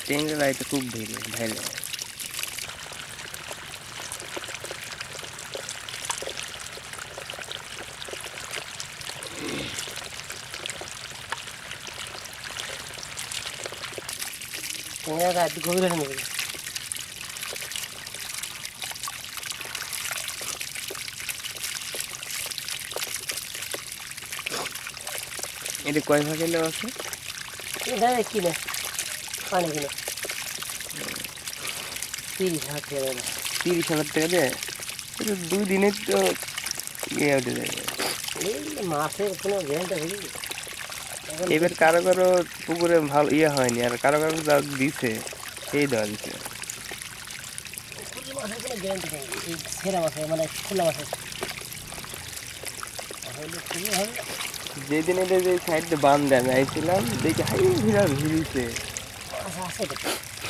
ট্রেনের লাইটে খুব ভিড় ভাইলে রাত গভীর নেবে এটা কয় ভাগ এলো আছে এটা কিনে পানি কিনে 30,000 টাকা দেয় এটা 2 দিনের তো ইয়ে উঠে যাবে এই মাছের কোনো গ্যারান্টি নেই এবার কারো কারো পুকুরে ভালো ইয়ে হয়নি আর কারো কারো যা দিছে সেই দেওয়া দিছে মাছের কোনো গ্যারান্টি নেই এই সেরা মাছের মানে খোলা মাছের যেদিন এটা যে সাইডে বান্ধে আমি আইছিলাম দেখি হাই ভিড়া ভিড়িছে আচ্ছা আছে তো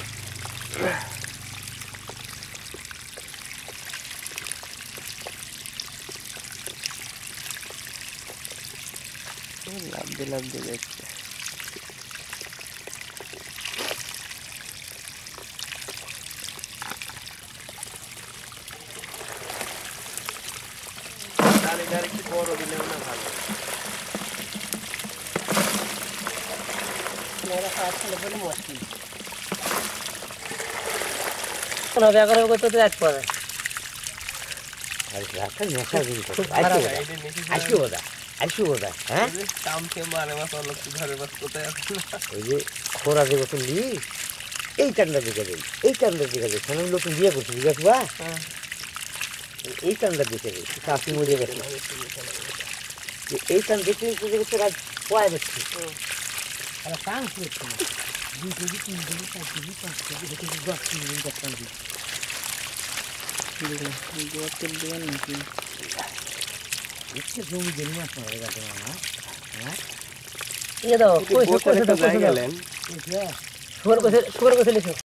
লাভ দিয়ে যাচ্ছে একটু বড় দিলেও না ভালো ব্যাপারে করতে তো এক পড়ে খোরা দেবো তো নি এই টান্ডা দিকে দেই এই টান্ডা দিকে দেই আমি নতুন বিয়ে করছি বুঝবা এই টান্ডা দিকে দেই শাশি মরে গেছে এই টান দেখতে দেখতে রাত পয়া যাচ্ছে টান করছে না 2 KG 3 KG 4 KG 5 KG 10 KG টান দিই ইচ্ছে জমি দিন মাছ মারা গেছে না হ্যাঁ এ দাও কই গেলেন সুগার কোথায় লিখো